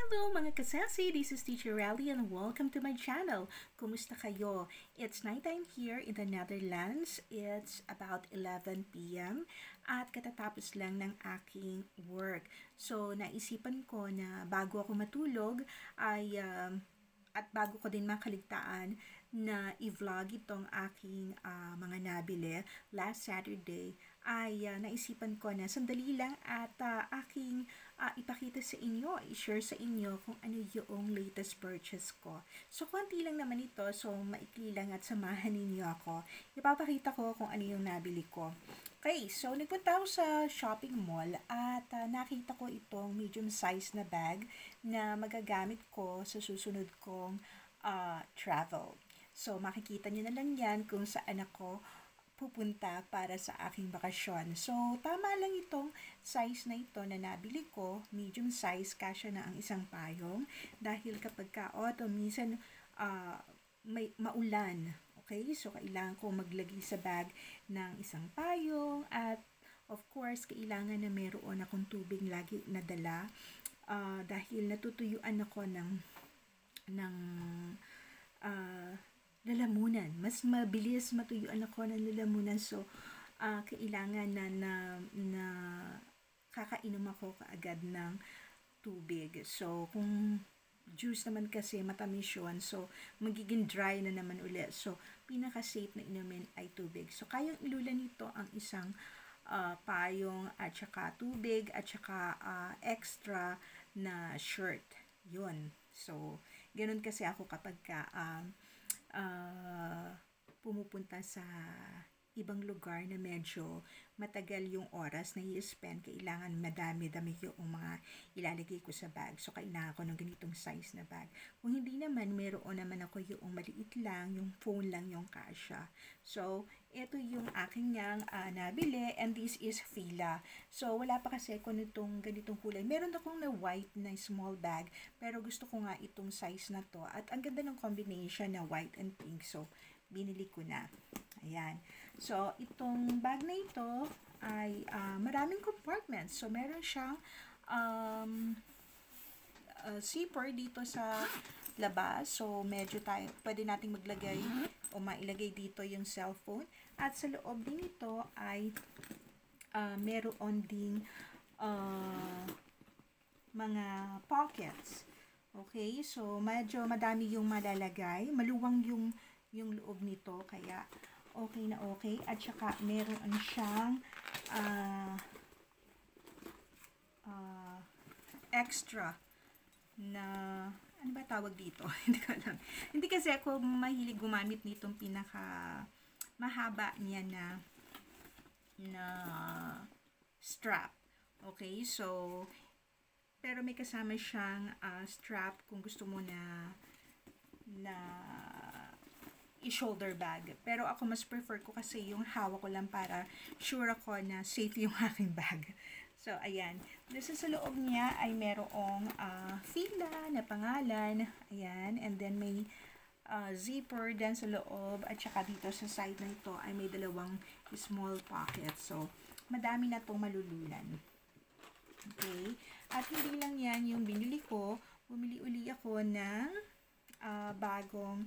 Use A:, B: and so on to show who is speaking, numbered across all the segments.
A: Hello mga kasasi, this is Teacher Rally and welcome to my channel. Kumusta kayo? It's nighttime here in the Netherlands. It's about 11 p.m. at katatapos lang ng aking work. So naisipan ko na bago ako matulog ay at bago ko din makaligtaan na i-vlog itong aking mga nabili last Saturday ay naisipan ko na sandali lang at aking ipakita sa inyo, i-share sa inyo kung ano yung latest purchase ko. So, konti lang naman ito, so maikli lang at samahan ninyo ako. Ipapakita ko kung ano yung nabili ko. Okay, so nagpunta ako sa shopping mall at nakita ko itong medium size na bag na magagamit ko sa susunod kong travel. So, makikita nyo na lang yan kung saan ako pupunta para sa aking bakasyon. So, tama lang itong size na ito na nabili ko, medium size, kasya na ang isang payong. Dahil kapag ka-autumn, minsan may maulan. Okay? So, kailangan ko maglagay sa bag ng isang payong at of course, kailangan na meron akong tubig lagi nadala dahil natutuyuan ako ng lalamunan. Mas mabilis matuyuan ako ng lalamunan. So, kailangan na kakainom ako kaagad ng tubig. So, kung juice naman kasi matamis yun. So, magiging dry na naman ulit. So, pinaka-safe na inumin ay tubig. So, kayang ilulan nito ang isang payong at saka tubig at saka extra na shirt. Yun. So, ganun kasi ako kapag pumupunta sa ibang lugar na medyo matagal yung oras na i-spend, kailangan madami-dami yung mga ilalagay ko sa bag. So, kailangan ko ng ganitong size na bag. Kung hindi naman, meron naman ako yung maliit lang, yung phone lang yung kasya. So, ito yung aking nabili and this is Fila. So, wala pa kasi ako nitong ganitong kulay. Meron akong na white na small bag, pero gusto ko nga itong size na to. At ang ganda ng combination na white and pink. So, binili ko na. Ayan. So, itong bag na ito ay maraming compartments. So, meron siyang zipper dito sa labas. So, medyo pwede nating maglagay o mailagay dito yung cellphone. At sa loob din ito ay meron ding mga pockets. Okay? So, medyo madami yung malalagay. Maluwang yung loob nito. Kaya, okay na okay. At saka, meron siyang extra na, ano ba tawag dito? Hindi ko alam. Hindi kasi ako mahilig gumamit nitong pinaka mahaba niya na strap. Okay? So, pero may kasama siyang strap kung gusto mo na i-shoulder bag. Pero ako mas prefer ko kasi yung hawak ko lang para sure ako na safe yung aking bag. So, ayan. Dito sa loob niya ay merong Fila na pangalan. Ayan. And then may zipper din sa loob. At saka dito sa side na ito ay may dalawang small pockets. So, madami na itong malululan. Okay. At hindi lang yan yung binili ko. Bumili uli ako ng bagong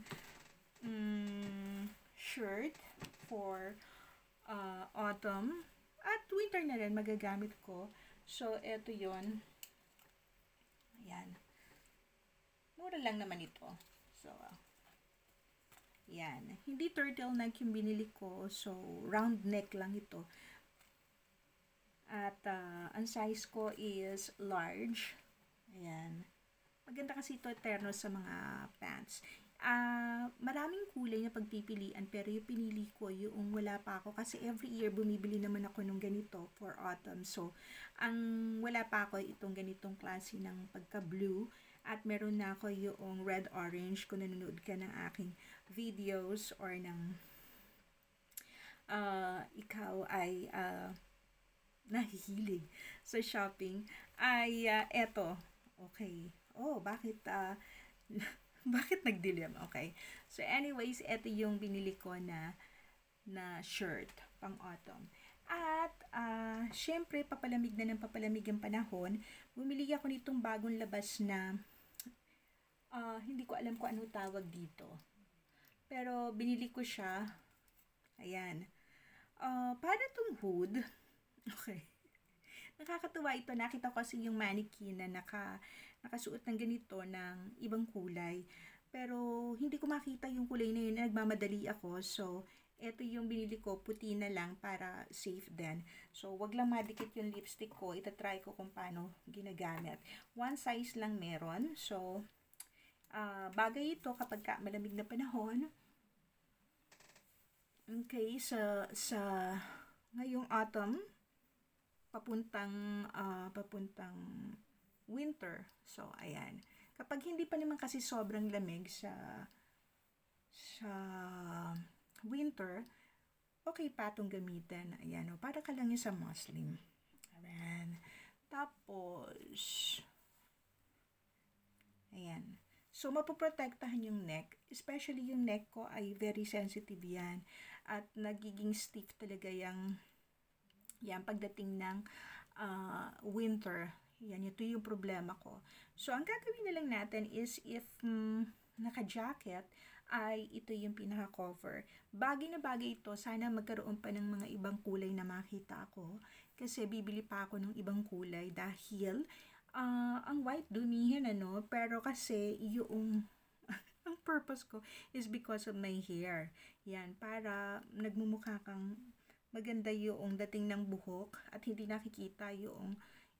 A: shirt for autumn at winter na rin magagamit ko. So, eto yon. Ayan. Mura lang naman ito. So, yan. Hindi turtleneck yung binili ko. So, round neck lang ito. At ang size ko is large. Ayan. Maganda kasi ito terno sa mga pants. Maraming kulay na pagpipilian pero yung pinili ko yung wala pa ako kasi every year bumibili naman ako ng ganito for autumn. So, ang wala pa ako itong ganitong klase ng pagka-blue at meron na ako yung red-orange kung nanonood ka ng aking videos or ng ikaw ay nahihilig sa shopping ay eto. Okay. Oh, bakit bakit nagdilim? Okay. So, anyways, ito yung binili ko na shirt pang autumn. At, syempre, papalamig na ng papalamig ang panahon. Bumili ako nitong bagong labas na Hindi ko alam kung anong tawag dito. Pero binili ko siya. Ayan. Para tong hood. Okay. Nakakatuwa ito. Nakita ko kasi yung mannequin na nakasuot ng ganito ng ibang kulay. Pero hindi ko makita yung kulay na yun. Nagmamadali ako. So, ito yung binili ko. Puti na lang para safe din. So, wag lang madikit yung lipstick ko. Itatry ko kung paano ginagamit. One size lang meron. So, bagay ito kapag malamig na panahon. Okay, sa ngayong autumn, papuntang winter. So, ayan. Kapag hindi pa naman kasi sobrang lamig sa winter, okay pa itong gamitin. Ayan, para ka lang yung sa muslim. Ayan. Tapos, ayan. So, mapoprotektahan yung neck. Especially yung neck ko ay very sensitive yan. At nagiging stiff talaga yan pagdating ng winter. Yan, ito yung problema ko. So, ang gagawin na lang natin is if naka-jacket, ay ito yung pinaka-cover. Bagay na bagay ito. Sana magkaroon pa ng mga ibang kulay na makita ako. Kasi bibili pa ako ng ibang kulay dahil ang white dumihin, ano, pero kasi yung ang purpose ko is because of my hair. Yan, para nagmumukha kang maganda yung dating ng buhok at hindi nakikita yung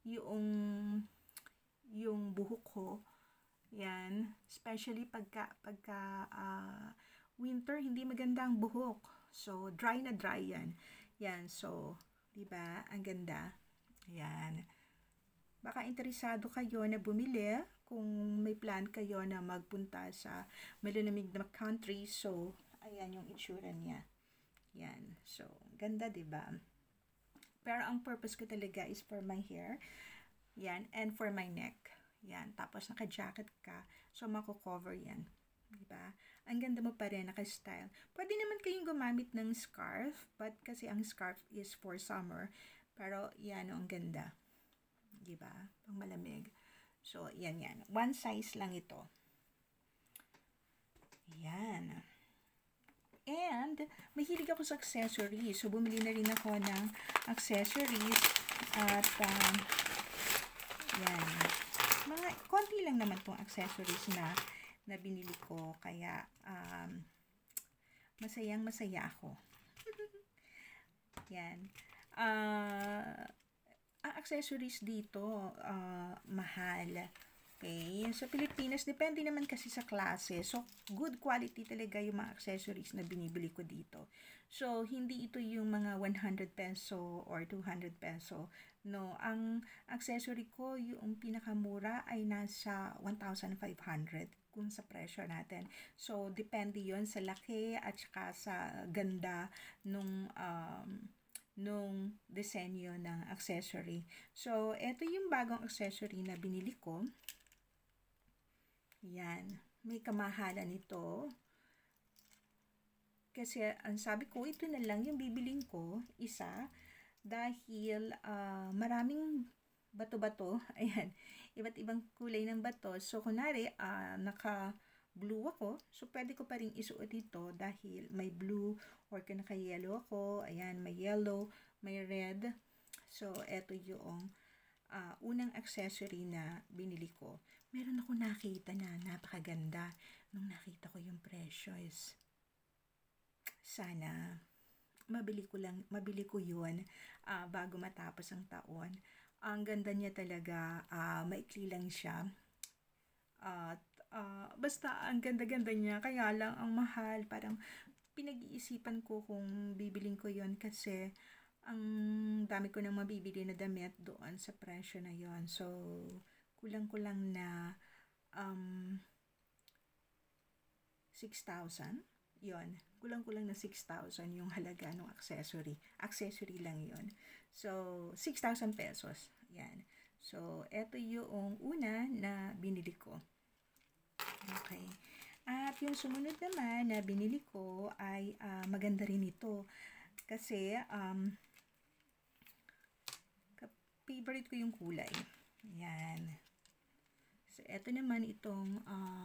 A: buhok ko. Yan, especially pagka winter, hindi maganda ang buhok. So, dry na dry yan. Yan, so, 'di ba? Ang ganda. Yan. Baka interesado kayo na bumili kung may plan kayo na magpunta sa malamig na country. So, ayan yung itsura niya. Yan. So, ganda, 'di ba? Pero ang purpose ko talaga is for my hair. Yan, and for my neck. Yan, tapos naka-jacket ka. So, mako-cover yan. 'Di ba? Ang ganda mo pa rin, naka-style. Pwede naman kayong gumamit ng scarf, but kasi ang scarf is for summer. Pero, yan, ang ganda. 'Di ba? Pang malamig. So, yan. One size lang ito. Yan. And, mahilig ako sa accessories. So, bumili na rin ako ng accessories. At, yan. Mga, konti lang naman tong accessories na binili ko. Kaya, masayang-masaya ako. Yan. Ang accessories dito, mahal. Okay? Sa Pilipinas, depende naman kasi sa klase. So, good quality talaga yung mga accessories na binibili ko dito. So, hindi ito yung mga 100 peso or 200 peso. No, ang accessory ko, yung pinakamura ay nasa 1,500 kung sa presyo natin. So, depende yon sa laki at saka sa ganda nung disenyo ng accessory. So, ito yung bagong accessory na binili ko. Yan. May kamahalan ito. Kasi, ang sabi ko, ito na lang yung bibiling ko, isa, dahil maraming bato-bato. Ayan. Iba't ibang kulay ng bato. So, kunwari, naka-blue ako. So, pwede ko pa rin isuot ito dahil may blue or kung naka-yellow ako. Ayan, may yellow, may red. So, eto yung unang accessory na binili ko. Meron ako nakita na napakaganda. Nung nakita ko yung presyo is sana mabili ko yun bago matapos ang taon. Ang ganda niya talaga, maikli lang siya. At basta ang ganda-ganda niya, kaya lang ang mahal. Parang pinag-iisipan ko kung bibiling ko yon kasi ang dami ko nang mabibili na damit doon sa presyo na yon. So, kulang-kulang na 6,000. Yon, kulang-kulang na 6,000 yung halaga ng accessory. Accessory lang yon. So, 6,000 pesos. Yan. So, eto yung una na binili ko. Okay. At yung sumunod naman na binili ko ay maganda rin ito. Kasi, favorite ko yung kulay. Yan. So, eto naman itong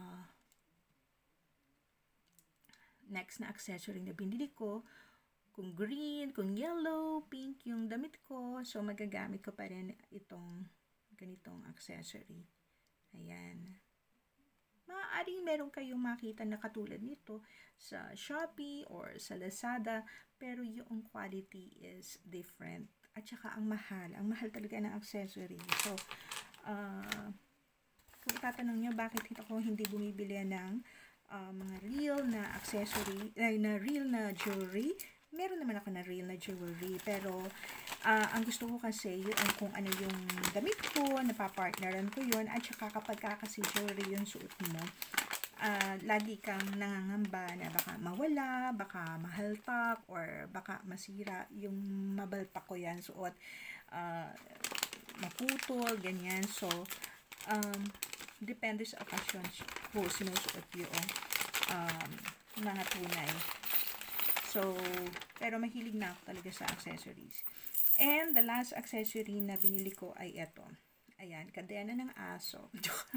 A: next na accessory na binili ko. Kung green, kung yellow, pink yung damit ko. So, magagamit ko pa rin itong ganitong accessory. Ayan. Maaaring meron kayong makita na katulad nito sa Shopee or sa Lazada, pero yung quality is different. At saka ang mahal talaga ng accessory. So, kung itatanong nyo bakit ako hindi bumibili ng mga real na accessory, na real na jewelry, meron naman ako na real na jewelry, pero ang gusto ko kasi yun kung ano yung damit ko, napapartneran ko yun, at saka kapag kasi jewelry yung suot mo, lagi kang nangangamba na baka mawala, baka mahaltak, or baka masira yung mabalpak ko yan suot, maputol, ganyan. So, depende sa okasyon ko sinusuot yung mga tunay. So, pero mahilig na ako talaga sa accessories. And the last accessory na binili ko ay ito. Ayan, kadena ng aso.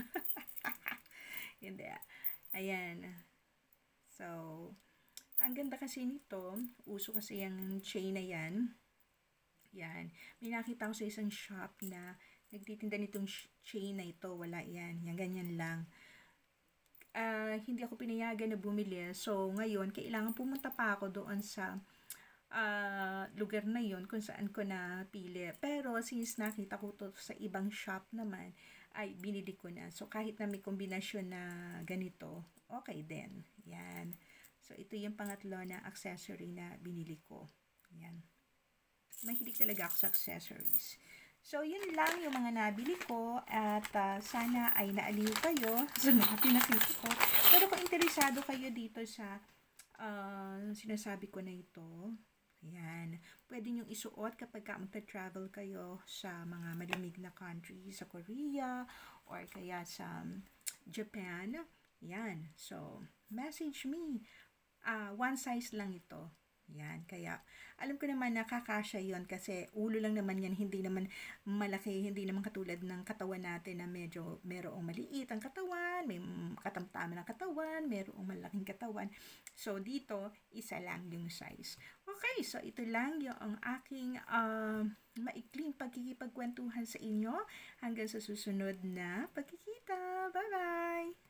A: Hindi. Ayan. So, ang ganda kasi nito. Uso kasi yung chain na yan. Yan. May nakita ko sa isang shop na nagtitinda nitong chain na ito. Wala yan. Yan, ganyan lang. Hindi ako pinayagan na bumili. So, ngayon, kailangan pumunta pa ako doon sa lugar na yon kung saan ko napili. Pero, since nakita ko to sa ibang shop naman, ay binili ko na. So, kahit na may kombinasyon na ganito, okay din. Yan. So, ito yung pangatlo na accessory na binili ko. Yan. Mahilig talaga ako sa accessories. So, yun lang yung mga nabili ko at sana ay naaliw kayo sa mga pinakita ko. Pero kung interesado kayo dito sa sinasabi ko na ito, ayan, pwede nyo isuot kapag magta-travel kayo sa mga malamig na country, sa Korea, or kaya sa Japan. Yan. So, message me. One size lang ito. Yan, kaya alam ko naman nakakasya yon kasi ulo lang naman yan, hindi naman malaki, hindi naman katulad ng katawan natin na medyo merong maliit ang katawan, may katamtaman ng katawan, merong malaking katawan. So, dito, isa lang yung size. Okay, so ito lang yung aking maikling pagkikipagkwentuhan sa inyo hanggang sa susunod na pagkikita. Bye-bye!